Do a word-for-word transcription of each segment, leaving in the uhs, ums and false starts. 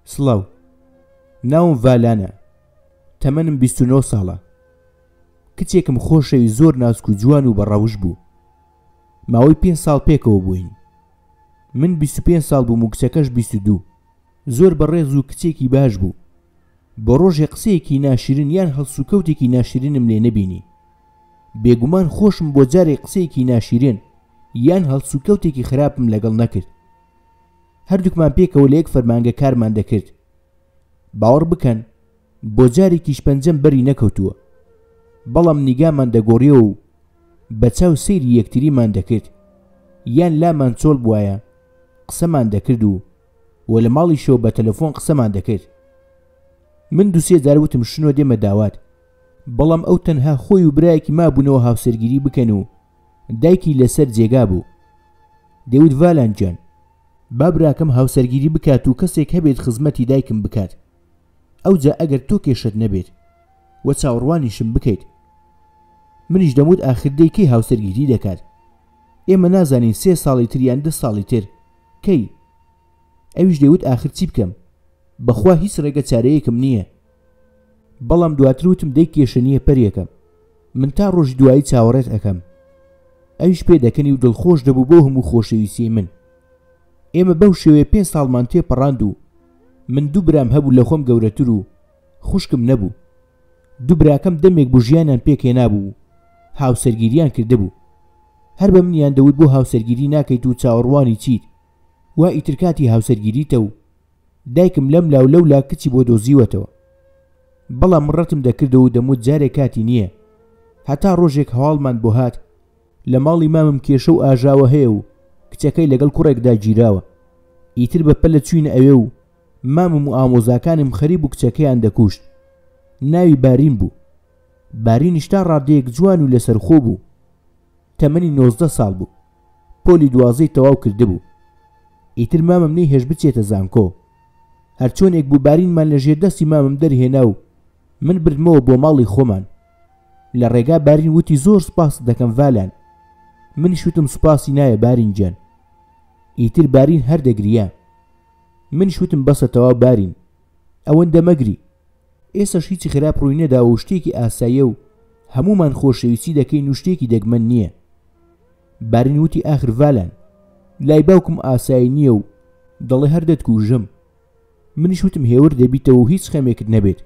سڵاو، ناوم ڤالانە، تەمەنم بیست و نۆ ساڵە. کچێکم خۆشەوی زۆر نازک و جوان و بەڕەوش بوو. ماوەی پێنج ساڵ پێکەوە بووین. من بیست و پێنج ساڵ بووم و کچەکەش بیست و دوو. زۆر بەڕێز و کچێکی باش بوو. بۆ ڕۆژێ قسەیەکی ناشرین یان هەڵسوکەوتێکی ناشرینم لێ نەبینی. بێگومان خۆشم بۆ جارێک قسەیەکی ناشرین یان هەڵسوکەوتێکی خراپم لەگەڵ نەکرد. هەردووکمان پێکەوە لە یەک فەرمانگە کارمان دەکرد. باوەڕ بکەن بۆ جارێکیش پەنجەم بەری نەکەوتووە، بەڵام نیگامان دەگۆڕیەوە و بە چاو سەیری یەکتریمان دەکرد، یان لامان چۆڵ بوایە قسەمان دەکرد و وە لە ماڵیشەوە بە تەلەفۆن قسەمان دەکرد. من دووسێ جار وتم شنۆ دێمە داوات، بەڵام ئەو تەنها خۆی و برایەکی مابوونەوە هاوسەرگیری بکەن و دایکی لەسەر جێگا بوو. دەیوت ڤالان جان، با براکەم هاوسەرگیری بکات و کەسێک هەبێت خزمەتی دایکم بکات. ئەوجا ئەگەر تۆ کێشت نەبێت وە چاوەڕوانیشم بکەیت. منیش دەموت ئاخر دەی کەی هاوسەرگیری دەکات؟ ئێمە نازانین سێ ساڵی تر یان دە ساڵی تر کەی؟ ئەویش دەیوت ئاخر چی بکەم؟ بەخوا هیچ ڕێگە چارەیەکم نییە. بەڵام دواتر وتم دەی کێشە نییە پەریەکەم، من تا ڕۆژی دوایی چاوەڕێت ئەەکەم. ئەویش پێ دەکەنی و دڵخۆش دەبوو بۆ هەموو خۆشەویستی من. ئێمە بەو شێوەیە پێنج ساڵمان تێپەڕاند و من دوو برام هەبوو لە خۆم گەورەتر و خوشکم نەبوو. دوو براکەم دەمێک بوو ژیانیان پێکێنابوو و هاوسەرگیریان کردهبوو. هەر بە منیان دەوت بۆ هاوسەرگیری ناکەیت و چاوەڕوانی چیت، وا ئیتر کاتی هاوسەرگیریتە و دایکم لەم لاو لەولا کچی بۆ دۆزیوەتەوە. بەڵام ڕەتم دەکردەوە و دەموت جارێک کاتی نییە. هەتا ڕۆژێک هەواڵمان بۆ هات لە ماڵی مامم کێشە و ئاژاوە هەیە و کچەکەی لەگەڵ کوڕێکدا گیراوە. ئیتر بەپەلە چوینە ئەوێ و مامم و ئامۆزاکانم خەریب و کچەکەیان دەکوشت. ناوی بارین بوو. بارینیش تا ڕادەیەک جوان و لەسەرخۆ بوو. تەمەنی نۆزدە ساڵ بوو. پۆلی دوازەی تەواو کردبوو. ئیتر مامم نەیهێش بچێتە زانکۆ. هەرچۆنێک بوو بارینمان لە ژێر دەستی مامم دەرهێنا و من بردمەوە بۆ ماڵی خۆمان. لە ڕێگا بارین وتی زۆر سوپاس دەکەم ڤالان. منیش وتم سوپاسی نایە بارین جان. ئیتر بارین هەر دەگریا. منیش وتم بەسە تەواو بارین، ئەوەندە مەگری. ئێسەش هیچی خراپ ڕووی نەدا و شتێکی ئاساییە و هەمومان خۆشەویستی دەکەین و شتێکی دەگمەن نییە. بارین وتی ئاخر ڤالان، لای باوکم ئاسایی نییە و دەڵێ هەر دەتکوژم. منیش وتم هێور دەبیتەوە و هیچ خەمێکت نەبێت.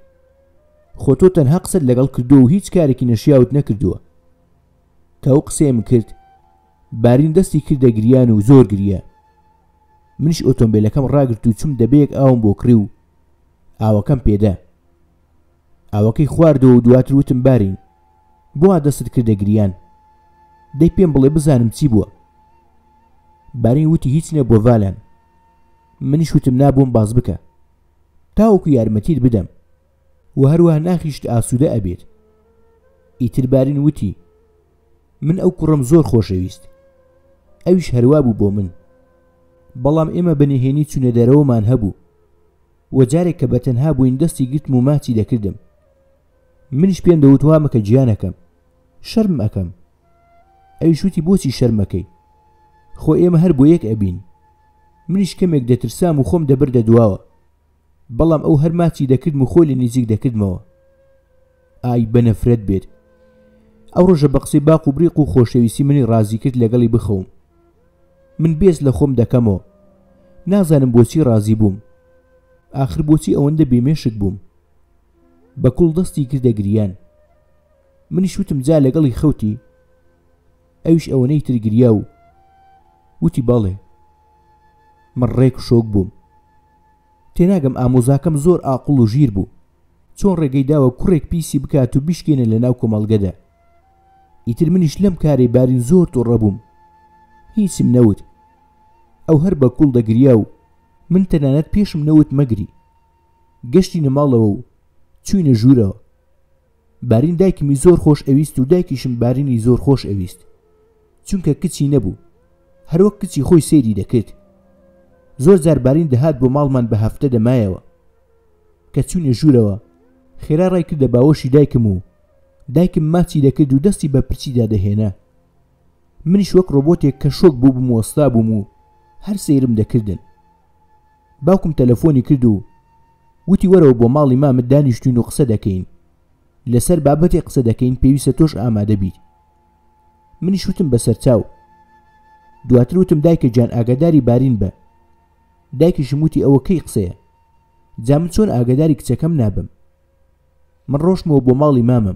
خۆ تۆ تەنها قسەت لەگەڵ کردووە و هیچ کارێکی نەشیاوت نەکردووە. کە ئەو قسەیەم کرد بارین دەستی کردە گریان و زۆر گریە. منیش ئۆتۆمبیلەکەم ڕاگرت و چوم دەبەیەک ئاوم بۆ کڕی و ئاوەکەم پێدا. ئاوەکەی خواردەوە و دواتر وتم بارین بۆ دەست کردە گریان، دەی پێم بڵێ بزانم چی بووە. بارین وتی هیچ نە بۆ ڤالان. منیش وتم نابۆم باز بکە تاوەکو یارمەتیت بدەم و هەروەها ناخیشت ئاسوودە ئەبێت. ئیتر بارین وتی من ئەو کوڕم زۆر خۆشەویست. ئەویش هەروە بوو بۆ من. بەڵام ئێمە بەنهێنی چوونە دەرەوەمان هەبوو و جارێک کە بەتەنها بووین دەستی گرتم و ماچی دەکردم. منیش پێم دەوت وا مەکە گیانەکەم، شەرم ئەکەم. ئەویش وتی بۆچی شەرمەکەی؟ خۆ ئێمە هەر بۆ یەک ئەبین. منیش کەمێک دەترسام و خۆم دەبردە دواوە، بەڵام ئەو هەر ماچی دەکردم و خۆی لە نزیک دەکردمەوە. ئای بەنەفرەت بێت. ئەو ڕۆژە بە قسەی باق و بریق و خۆشەویستی منی ڕازی کرد لەگەڵی بخەوم. من بێز لە خۆم دەکەمەوە، نازانم بۆچی ڕازی بووم. ئاخر بۆچی ئەوەندە بێمێشک بووم. بەکوڵ دەستی کردە گریان. منیش وتم جا لەگەڵی خەوتی؟ ئەویش ئەوەنەی تر گریا و وتی بەڵێ. من ڕێک و شۆک بووم. تێناگەم ئامۆزاکەم زۆر ئاقڵ و ژیر بوو. چۆن ڕێگەی داوە کوڕێک پیسی بکات و بیشکێنە لە ناو کۆمەڵگەدا. ئیتر منیش لەم کارەی بارین زۆر تووڕە بووم. هیچم نەوت. ئەو هەر بەکوڵ دەگریا و من تەنانەت پێشم نەوت مەگری. گەشتینە ماڵەوە و چوینە ژوورەوە. بارین دایکمی زۆر خۆش ئەویست و دایکیشم بارینی زۆر خۆش ئەویست، چونکە کچی نەبوو، هەروەک کچی خۆی سەیری دەکرد. زۆر جار بارین دەهات بۆ ماڵمان بە هەفتە دەمایەوە. کە چوونە ژوورەوە خێرا ڕای کردە باوەشی دایکم و دایکم ماچی دەکرد و دەستی بە پرچیدا دەهێنا. منیش وەک ڕۆبۆتێک کە شۆک بوو بووم وەستا بووم و هەر سەیرم دەکردن. باوکم تەلەفۆنی کرد و وتی وەرەوە بۆ ماڵی مامت دانیشتوین و قسە دەکەین لەسەر بابەتێک قسە دەکەین پێویستە تۆش ئامادە بیت. منیش وتم بەسەر چاو. دواتر وتم دایکە جان ئاگاداری بارین بە. دایکیشم وتی ئەوە کەی قسەیە؟ جا من چۆن ئاگاداری کچەکەم نابم؟ من ڕۆشتمەوە بۆ ماڵی مامم.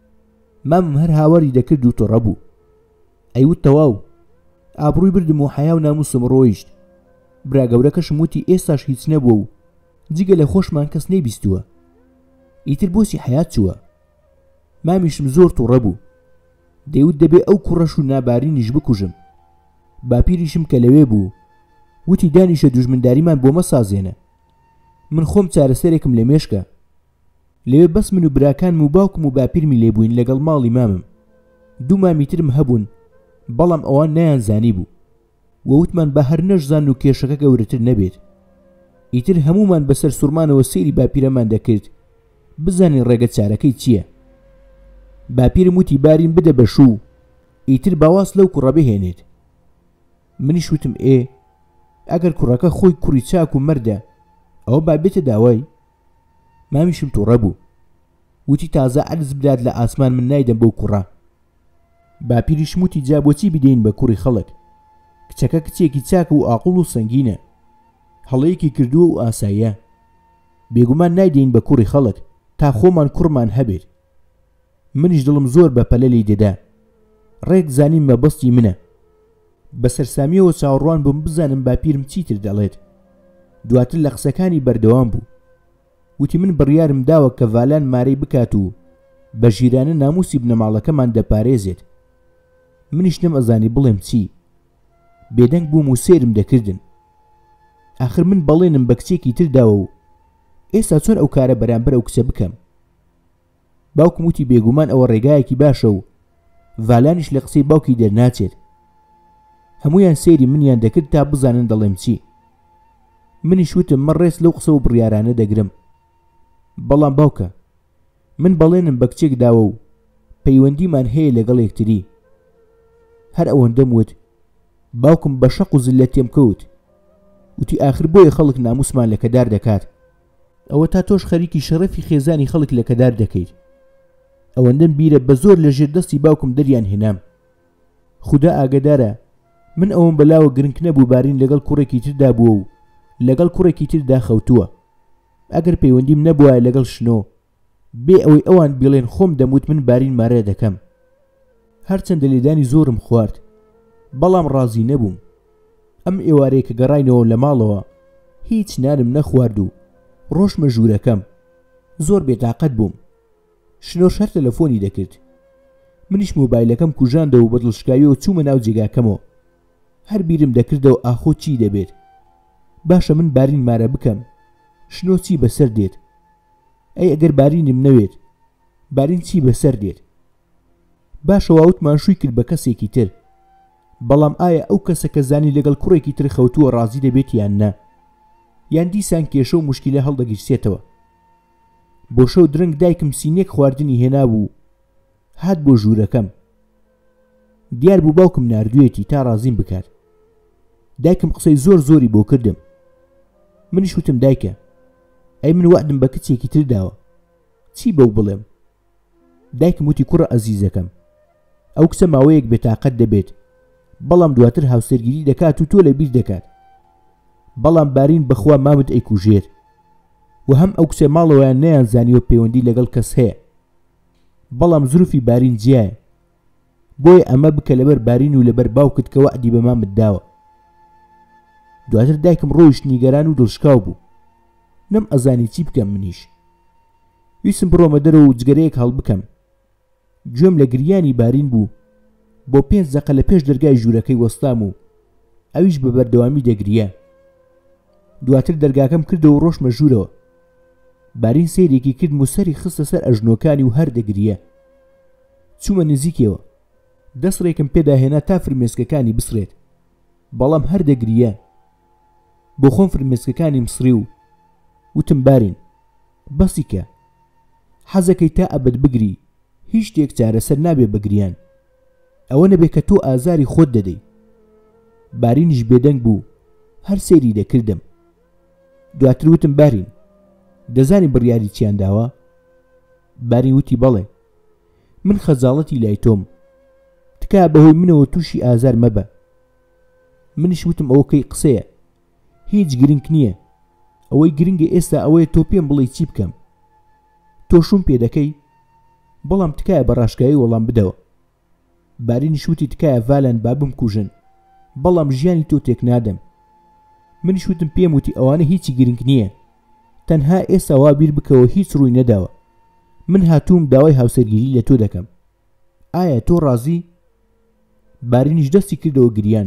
مامم هەر هاواری دەکرد و تۆڕە بوو. ئەیوت تەواو ئابڕووی بردم و حیا و ناموسم ڕۆیشت. برا گەورەکەشم وتی ئێستاش هیچ نەبووە و جگە لە خۆشمان کەس نەیبیستووە. ئیتر بۆچی حیات چووە؟ مامیشم زۆر تووڕە بوو. دەیوت دەبێ ئەو کوڕەش و نابارینیش بکوژم. باپیریشم کە لەوێ بوو وتی دانیشە دوژمنداریمان بۆ مەسازێنە. من خۆم چارەسەرێکم لە مێشکە. لەوێ بەس من و براکانم و باوکم و باپیرمی لێبووین لەگەڵ ماڵی مامم. دوو مامیترم هەبوون بەڵام ئەوان نەیانزانی بوو. وەوتمان بە هەر نەشزان و کێشەکە گەورەتر نەبێت. ئیتر هەمومان بەسەر سوورمانەوە سەیری باپیرەمان دەکرد بزانین ڕێگە چارەکەی چییە. باپیرم وتی بارین بدە بە شوو ئیتر باواز لەو کوڕە بهێنێت. منیش وتم ئێ ئەگەر کوڕەکە خۆی کوڕی چاک و مەردە ئەوە بابێتە داوای. مامیشم تووڕە بوو. وتی تازە عەرز بدات لە ئاسمان من نایدەم بەو کوڕە. باپیریشم وتی جا بۆچی بدەین بە کوڕی خەڵک؟ کچەکە کچێکی چاکە و ئاقوڵ و سەنگینە. هەڵەیەکی کردووە و ئاساییە. بێگومان نایدەین بە کوڕی خەڵک تا خۆمان کوڕمان هەبێت. منیش دڵم زۆر بە پەلە لی دەدا. ڕێک زانیم مەبەستی منە. بەسەرسامیەوە چاوەڕوان بووم بزانم باپیرم چیتر دەڵێت. دواتر لە قسەکانی بەردەوام بوو. وتی من بڕیارم داوە کە ڤالان مارەی بکات و بە ژیرانە ناموسی بنەماڵەکەمان دەپارێزێت. منیش نەم ئەزانی بڵێم چی. بێدەنگ بووم و سێرم دەکردن. ئاخر من بەڵێنم بە کچێکی تر داوە و ئێستا چۆن ئەو کارە بەرامبەر ئەو کچە بکەم؟ باوکم وتی بێگومان ئەوە ڕێگایەکی باشە و ڤالانیش لە قسەی باوکی دەرناچێت. هەمویان سێری منیان دەکرد تا بزانن دەڵێم چی. منیش وتم من ڕێز لەو قسە و بڕیارانە دەگرم. بەڵام باوکە من بەڵێنم بە کچێک داوە و پەیوەندیمان هەیە لەگەڵ یەکتری. هەر ئەوەندەم وت. باوکم بە شەق و زلە تێم کەوت. وتی ئاخر بۆیە خەڵک ناموسمان لە کەدار دەکات. ئەوە تا تۆش خەریکی شەرەفی خێزانی خەڵک لە کەدار دەکەیت. ئەوەندەم بیرە بە زۆر لە ژێر دەستی باوکم دەریان هێنام. خوددا ئاگدارە من ئەوم بەلاوە گرنگ نەبوو بارین لەگەڵ کوڕێکی تردا بووە و لەگەڵ کوڕێکی تردا خەوتووە. ئەگەر پەیوەندیم نەبووە لەگەڵ شنۆ بێ ئەوەی ئەوان بڵێن خۆم دەموت من بارین مارە دەکەم. هەرچەندە لێدانی زۆرم خوارد بەڵام ڕازی نەبووم. ئەم ئێوارەیە کە گەڕاینەوە لە ماڵەوە هیچ نانم نەخوارد و ڕۆژمە ژوورەکەم. زۆر بێتاقەت بووم. شنۆش هەر تەلەفۆنی دەکرد. منیش مۆبایلەکەم کوژاندەوە و بە دڵشکاویەوە چوومە ناو جێگاکەمەوە. هەر بیرم دەکردەوە ئاخۆ چی دەبێت. باشە من بارین مارە بکەم شنۆ چی بەسەر دێت؟ ئەی ئەگەر بارینم نەوێت بارین چی بەسەر دێت؟ باشە واوتمان شووی کرد بە کەسێکی تر. بەڵام ئایا ئەو کەسە کە زانی لەگەڵ کوڕێکی تر خەوتووە ڕازی دەبێت یان نە؟ یان دیسان کێشە و موشکیلە هەڵدەگیرسێتەوە. بۆ شەو درنگ دایکم سینێک خواردنی هێنا بوو هات بۆ ژوورەکەم. دیار بوو باوکم ناردوێتی تا ڕازیم بکات. دایکم قسەی زۆر زۆری بۆ کردم. منیش وتم دایکە ئەی من وعدم بە کچێکی تر داوە چی بەو بڵێم؟ دایکم وتی کوڕە ئەزیزەکەم ئەو کچە ماوەیەک بێتاقەت دەبێت بەڵام دواتر هاوسەرگیری دەکات و تۆ لە بیر دەکات. بەڵام بارین بەخوا مامت ئەیکوژێت و هەم ئەو کچە ماڵەوەیان نەیانزانیوە پەیوەندی لەگەڵ کەس هەیە. بەڵام زروفی بارین جیایە بۆیە ئەمە بکە لەبەر بارین و لەبەر باوکت کە وعدی بە مامت داوە. دواتر دایکم ڕۆیشت نیگەران و دڵشکاو بوو. نەم ئەزانی چی بکەم. منیش ویسم بڕۆمە دەرەوە و جگەرەیەک هەڵ بکەم. گوێم لە گریانی بارین بوو. بۆ پێنج دەقە لە پێش دەرگای ژوورەکەی وەستام و ئەویش بە بەردەوامی دەگریە. دواتر دەرگاکەم کردەوە ڕۆژمە ژوورەوە. بارین سەیرێکی کرد و سەری خستە سەر ئەژنۆکانی و هەر دەگریە. چوومە نزیکەوە. دەسڕێکم پێداهێنا تا فرمێسکەکانی بسڕێت بەڵام هەر دەگریە. بۆ خۆم فرمێسکەکانی مسڕی و وتم بارین بەسیکە حەزەکەی تا ئەبد بگری هیچ شتێک چارەسەر نابێ بەگریان. ئەوە نەبێت کە تۆ ئازاری خۆت دەدەی. بارینیش بێدەنگ بوو هەر سەیری دەکردم. دواتر وتم بارین دەزانی بڕیاری چیان داوە؟ بارین وتی بەڵێ، من خەجاڵەتی لای تۆم، تکا بەهۆی منەوە تووشی ئازار مەبە. منیش وتم ئەوە کەی قسەیە، هیچ گرنگ نییە، ئەوەی گرنگە ئێستا ئەوەیە تۆ پێم بڵێ چی بکەم. تۆ شوم پێ دەکەی؟ بەڵام تکایە بە ڕاشکایی وەڵام بدەوە. بارینیش وتی تکایە ڤالان با بمکوژن، بەڵام ژیانی تۆ تێک نادەم. منیش وتم پێم وتی ئەوانە هیچی گرنگ نییە، تەنها ئێستا وا بیر بکەوە هیچ ڕووی نەداوە، من هاتووم داوای هاوسەرگیری لە تۆ دەکەم، ئایا تۆ ڕازی؟ بارینیش دەستی کردەوە گریان.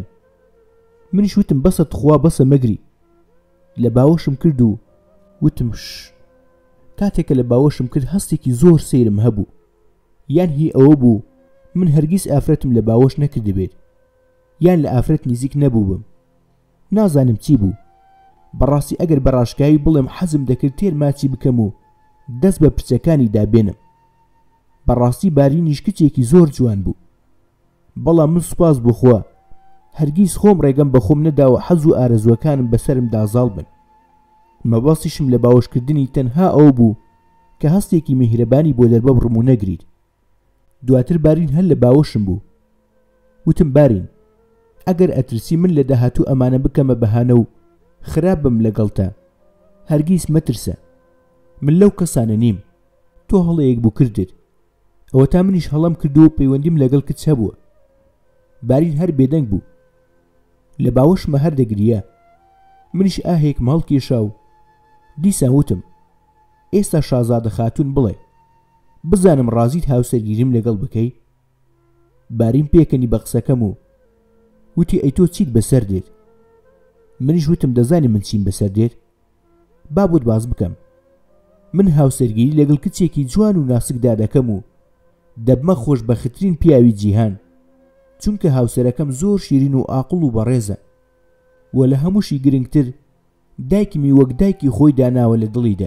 منیش وتم بەسە تخوا بەسە مەگری. لە باوەشم کرد و وتم ش. کاتێکە لە باوەشم کرد هەستێکی زۆر سەیرم هەبوو، یان هی ئەوە بوو من هەرگیز ئافرەتم لە باوەش نەکردبێت، یان لە ئافرەت نزیک نەبوو بم. نازانم چی بوو. بەڕاستی ئەگەر بە ڕاشکایی بڵێم حەزم دەکرد تێر ماچی بکەم و دەست بە پرچەکانی دابێنم. بەڕاستی بارینیش کچێکی زۆر جوان بوو، بەڵام من سوپاس بخوا هەرگیز خۆم ڕێگەم بە خۆم نەداوە حەز و ئارەزوەکانم بەسرم دازاڵ بن. مەبەستیشم لە باوەشکردنی تەنها ئەو بوو کە هەستێکی میهرەبانی بۆ دەربە بڕم و نەگریت. دواتر بارین هەر لە باوەشم بوو. وتم بارین، ئەگەر ئەترسی من لە داهاتوو ئەمانە بکەمە بەهانە و خراپ بم لەگەڵتە، هەرگیز مەترسە، من لەو کەسانە نیم، تۆ هەڵەیەک بوو کردت، ئەوە تا منیش هەڵم کردو و پەیوەندیم لەگەڵ کچ هەبووە. بارین هەر بێدەنگ بوو، لە باوەشمە هەر دەگریە. منیش ئاهێکم هەڵکێشا و دیسان وتم ئێستا شازادە خاتون بڵێ، بزانم ڕازیت هاوسەرگیریم لەگەڵ بکەی؟ بارین پێکەنی بە قسەکەم و وتی ئەی تۆ چیت بەسەر دێت؟ منیش وتم دەزانی من چیم بەسەر دێت؟ با بۆت باز بکەم، من هاوسەرگیری لەگەڵ کچێکی جوان و ناسکدا دەکەم و دەبمە خۆشبەختترین پیاوی جیهان، چونکە هاوسەرەکەم زۆر شیرین و عاقڵ و بەڕێزە، و لە هەمووشی گرنگتر دایکمی وەک دایکی خۆی داناوە لە دڵیدا.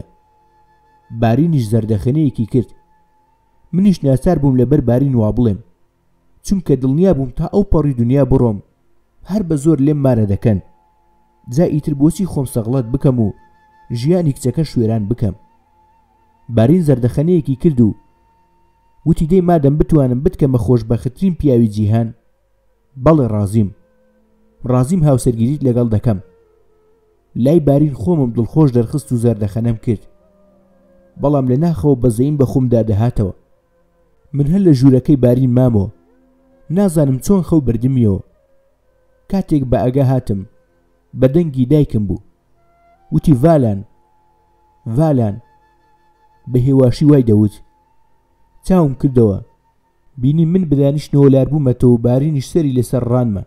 بارینیش زەردەخەنەیەکی کرد. منیش ناچار بووم لەبەر بارین وا بڵێم، چونکە دڵنیا بووم تا ئەو پەڕی دنیا بڕۆم هەر بە زۆر لێم مارە دەکەن، جا ئیتر بۆچی خۆم سەغڵەت بکەم و ژیانی کچەکە شوێران بکەم. بارین زەردەخەنەیەکی کرد و وتی دەی مادەم بتوانم بتکەمە خۆشبەختترین پیاوی جیهان، بەڵێ ڕازیم، ڕازیم هاوسەرگیریت لەگەڵ دەکەم. لای بارین خۆمم دڵخۆش دەرخست و زەردەخەنەم کرد، بەڵام لە ناخەوە بەزەیم بە خۆمدا دەهاتەوە. من هەر لە ژوورەکەی بارین مامەوە، نازانم چۆن خەو بردمیەوە. کاتێک بە ئەگا هاتم بە دەنگی دایکم بوو، وتی ڤالان، ڤالان، بە هێواشی وای دەوت. چاوم کردەوە، بینی من بدانیشتنەوە لار بوومەتەوە و بارینیش سەری لەسەر ڕانمە.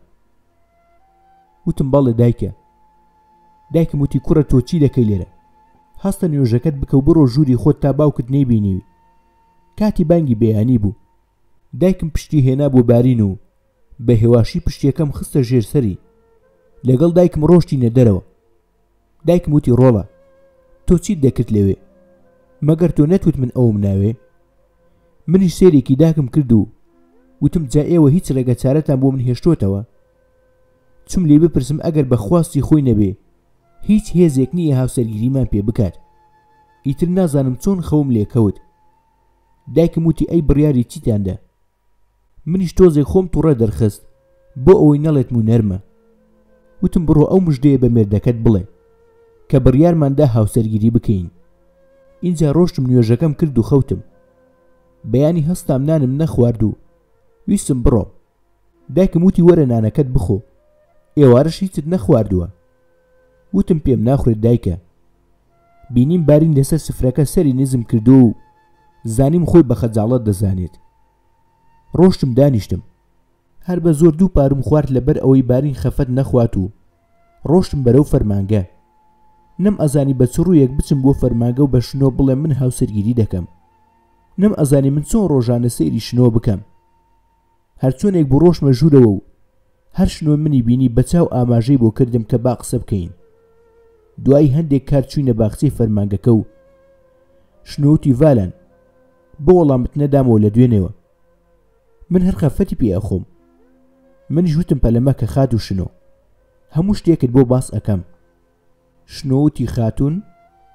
وتم بەڵێ دایکە. دایکم وتی کوڕە تۆ چی دەکەی لێرە؟ هەستە نوێژەکەت بکە و بڕۆ ژووری خۆت تا باوکت نەیبینیوی. کاتی بانگی بەیانی بوو. دایکم پشتی هێنا بۆ بارین و بە هێواشی پشتیەکەم خستە ژێر سەری. لەگەڵ دایکم ڕۆشتینە دەرەوە. دایکم وتی ڕۆڵە، تۆ چیت دەکرد لەوێ؟ مەگەر تۆ نەتوت من ئەوم ناوێ؟ منیش سێرێکی داکم کرد و وتم جا ئێوە هیچ ڕێگە چارەتان بۆ من هێشتۆتەوە؟ چوم لێ بپرسم ئەگەر بەخواستی خۆی نەبێ هیچ هێزێک نییە هاوسەرگیریمان پێ بکات. ئیتر نازانم چۆن خەوم لێکەوت. دایکم وتی ئەی بڕیاری چیتاندا؟ منیش تۆزێک خۆم تووڕە دەرخست بۆ ئەوەی نەڵێت و نەرمە. وتم بڕۆ ئەو مژدەیە بە مێردەکەت بڵێ کە بڕیارماندا هاوسەرگیری بکەین. اینجا ڕۆشتم نوێژەکەم کرد و خەوتم. بەیانی هەستام نانم نەخوارد و ویستم بڕۆ. دایکم وتی وەرە نانەکەت بخۆ، ئێوارەش هیچت نەخواردووە. وتم پێم ناخورێت دایکە. بینیم بارین لەسەر سفرەکە سەری نزم کردو و زانیم خۆی بە خەجاڵەت دەزانێت. ڕۆشتم دانیشتم، هەر بە زۆر دوو پارم خوارد لەبەر ئەوەی بارین خەفەت نەخوات و ڕۆشتم بەرەو فەرمانگە. نەم ئەزانی بە چ ڕوویەک بچم بۆ فەرمانگە و بە شنۆ بڵێم من هاوسەرگیری دەکەم. نەم ئەزانی من چۆن ڕۆژانە سەیری شنۆ بکەم. هەرچۆنێک بۆ ڕۆشمە ژوورەوە و هەر شنۆ منی بینی بە چاو ئاماژەی بۆ کردم کە با قسە بکەین. دوایی هەندێک کار چووینە باخچەی فەرمانگەکە و شنۆوتی ڤالان، بۆ وەڵامت نەدامەوە لە دوێنێەوە. من هەر خەفەتی پێ ئەخۆم. منیش وتم پەلەمە کە خات و شنۆ، هەموو شتێکت بۆ باس ئەەکەم. شنۆوتی خاتون،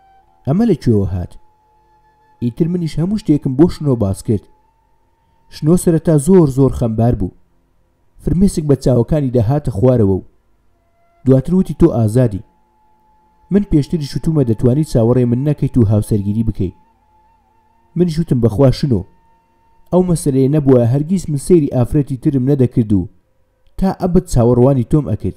ئەمە لەکوێوە هات؟ ئیتر منیش هەموو شتێکم بۆ شنۆ باس کرد. شنۆ سەرەتا زۆر زۆر خەمبار بوو، فرمێسک بە چاوەکانی داهاتە خوارەوە و دواتر وتی تۆ ئازادی. من پێشتری شتومە دەتوانی چاوەڕێ من نەکەیت و هاوسەرگیری بکەیت. منیش وتم بەخوا شنۆ ئەو مەسەلەیە نەبووە، هەرگیز من سەیری ئافرەتی ترم نەدەکرد و تا ئەبد چاوەڕوانی تۆم ئەکرد.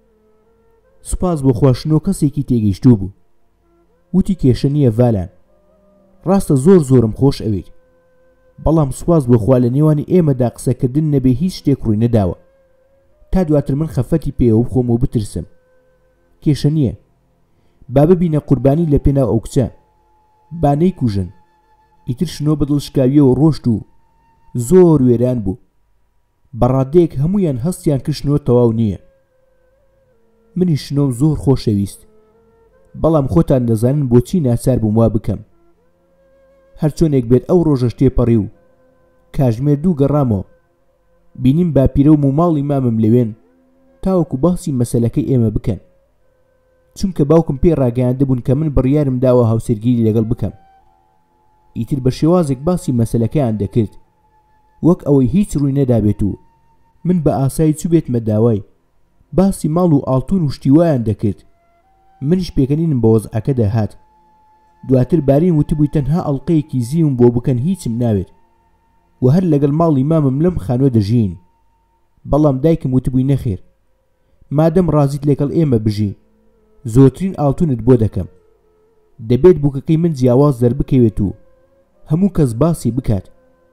سوپاس بۆ خوا شنۆ کەسێکی تێگەیشتوو بوو. وتی کێشە نییە ڤالان، ڕاستە زۆر زۆرم خۆش ئەوێت، بەڵام سوپاس بۆ خوا لە نێوانی ئێمەدا قسەکردن نەبێ هیچ شتێک ڕووی نەداوە تا دواتر من خەفەتی پێوە بخۆم و بترسم. کێشە نییە، با ببینە قوربانی لە پێناو ئەو کچە، با نەیکوژن. ئیتر شنۆ بەدڵشکاویەوە ڕۆشت و زۆر وێران بوو. بەڕادەیەک هەمویان هەستیان کرد شنۆ تەواو نییە. منی شنۆم زۆر خۆشەویست، بەڵام خۆتان دەزانن بۆچی ناچار بووم وا بکەم. هەرچۆنێک بێت ئەو ڕۆژەش تێپەڕی و کاژمێر دوو گەڕامەوە، بینیم باپیرەوم و ماڵی مامم لەوێن تاوەکو باسی مەسەلەکەی ئێمە بکەن، چونکە باوکم پێ ڕاگەیاندەبوون کە من بڕیارم داوە هاوسەرگیری لەگەڵ بکەم. ئیتر بە شێوازێک باسی مەسەلەکەیان دەکرد، وەک ئەوەی هیچ ڕووی نەدابێت و من بە ئاسایی چوو بێتمە داوای باسی ماڵ و ئاڵتون و شتیوایان دەکرد. منیش پێکەنینم بە وەزعەکە دەهات. دواتر بارین وتبووی تەنها ئەڵقەیەکی زیوم بۆ بکەن هیچم ناوێت و هەر لەگەڵ ماڵی مامم لەم خانوە دەژین. بەڵام دایکم وتبووی نەخێر، مادەم ڕازیت لەگەڵ ئێمە بژی زۆرترین ئاڵتونت بۆ دەکەم. دەبێت بووکەکەی من جیاواز دەربکەوێت و هەموو کەس باسی بکات.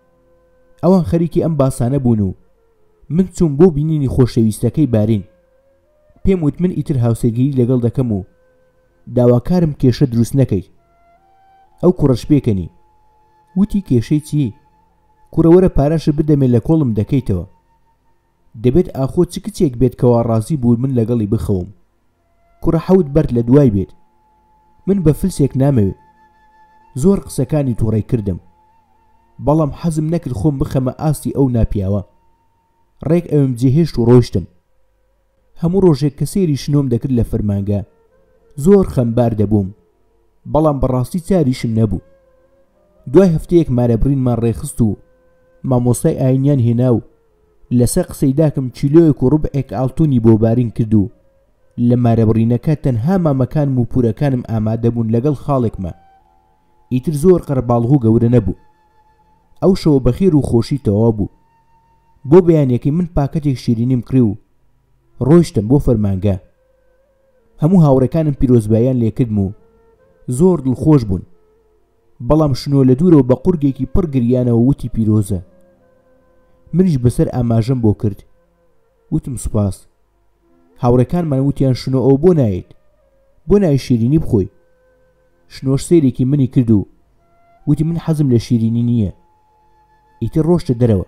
ئەوان خەریکی ئەم باسانە بوون و من چوم بۆ بینینی خۆشەویستەکەی بارین. پێم وت من ئیتر هاوسەرگیری لەگەڵ دەکەم و داواکارم کێشە دروست نەکەیت. ئەو کوڕەش پێکەنی. وتی کێشەی چی؟ کوڕەوەرە پارەشە بدەمێ لە کۆڵم دەکەیتەوە. دەبێت ئاخۆ چ کچێک بێت کەوا ڕازی بوو من لەگەڵی بخەوم. کوڕە حەوت بەرد لە دوای بێت. من بە فلسێک نامەوێ. زۆر قسەکانی تووڕێی کردم، بەڵام حەزم نەکرد خۆم بخەمە ئاستی ئەو ناپیاوە. ڕێک ئەوم جێهێشت و ڕۆیشتم. هەموو ڕۆژێک کە سێری شنۆم دەکرد لە فەرمانگە زۆر خەمبار دەبووم، بەڵام بەڕاستی چاریشم نەبوو. دوای هەفتەیەک مارەبڕینمان ڕێخست و مامۆستای ئاینیان هێنا و لەسەر قسەی داکەم چیلۆیەک و ڕوبعێک ئاڵتونی بۆ بارین کرد و لە مارەبڕینەکە تەنها مامەکانم و پورەکانم ئامادە بوون لەگەڵ خاڵێکمە. ئیتر زۆر قەرباڵغ و گەورە نەبوو. ئەو شەوە بەخێر و خۆشی تەواو بوو. بۆ بەیانیەکەی من پاکەتێک شیرینیم کڕی و ڕۆیشتم بۆ فەرمانگە. هەموو هاوڕێکانم پیرۆزباییان لێکردم و زۆر دڵخۆش بوون، بەڵام شنۆ لە دوورەوە بە قورگێکی پڕ گریانەوە وتی پیرۆزە. منیش بەسەر ئاماژەم بۆ کرد. وتم سوپاس. هاوڕێکانمان وتیان شنۆ ئەو بۆ نایێت، بۆ نای شیرینی بخۆی. شنۆش سەیرێکی منی کرد و وتی من حەزم لە شیرینی نییە. ئیتر ڕۆشتە دەرەوە.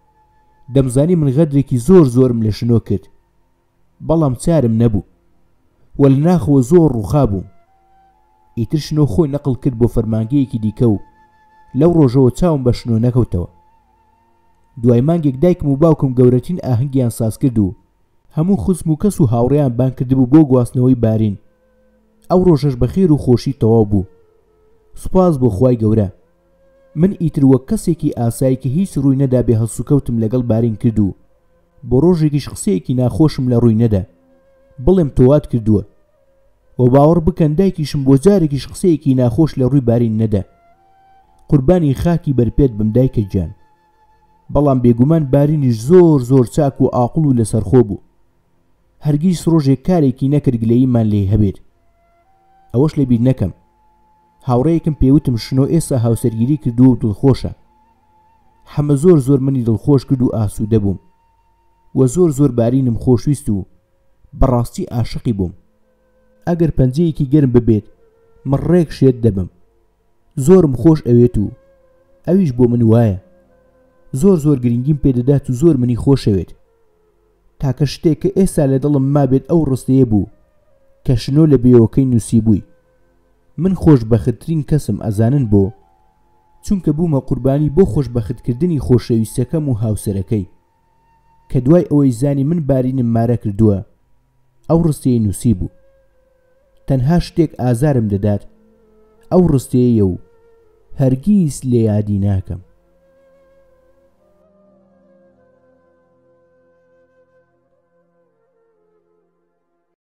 دەمزانی من غەدرێکی زۆر زۆرم لە شنۆ کرد، بەڵام چارم نەبوو وە لە ناخەوە زۆر ڕووخا بووم. ئیتر شنۆ خۆی نەقڵ کرد بۆ فەرمانگەیەکی دیکە و لەو ڕۆژەوە چاوم بە شنۆ نەکەوتەوە. دوای مانگێک دایکم و باوکم گەورەترین ئاهەنگیان ساز کرد و هەموو خزم و کەس و هاوڕێیان بان کردبوو بۆ گواستنەوەی بارین. ئەو ڕۆژەش بەخێر و خۆشی تەواو بوو. سوپاس بۆ خوای گەورە. من ئیتر وەک کەسێکی ئاسایی کە هیچ ڕووی نەدا بێ هەڵسوکەوتم لەگەڵ بارین کرد و بۆ ڕۆژێکیش قسەیەکی ناخۆشم لە ڕووی نەدا. بڵێم تۆوات کردووە و باوەڕ بکەن دایکیشم بۆ جارێکیش قسەیەکی ناخۆش لە ڕووی بارین نەدا. قوربانی خاکی بەرپێت بم دایکە گیان. بەڵام بێگومان بارینیش زۆر زۆر چاک و ئاقڵ و لەسەرخۆ بوو. هەرگیز ڕۆژێک کارێکی نەکرد گلەییمان لێ هەبێت. ئەوەش لەبیر نەکەم. هاوڕەیەکم پێوتم شنۆ ئێستا هاوسەرگیری کردووە و دڵخۆشە. حەمە زۆر زۆر منی دڵخۆش کرد و ئاسوودە بووم و زۆر زۆر بارینم خۆشویست و بەڕاستی عاشقی بووم. ئەگەر پەنجەیەکی گەرم ببێت من ڕێک شێت دەبم. زۆرم خۆش ئەوێت و ئەویش بۆ من وایە. زۆر زۆر گرنگیم پێدەدات و زۆر منی خۆشەوێت. تاکە شتێک کە ئێستا لە دڵم مابێت ئەو ڕستەیە بوو کە شنۆ لە بێوەکەی نووسی بووی. من خۆشبەختترین کەسم ئەزانن بۆ، چونکە بوومە قوربانی بۆ خۆشبەختکردنی خۆشەویستەکەم و هاوسەرەکەی کە دوای ئەوەی زانی من بارینم مارە کردووە ئەو ڕستەیە نووسی بوو. تەنها شتێک ئازارم دەدات ئەو ڕستەیە و هەرگیز لێ یادی ناکەم.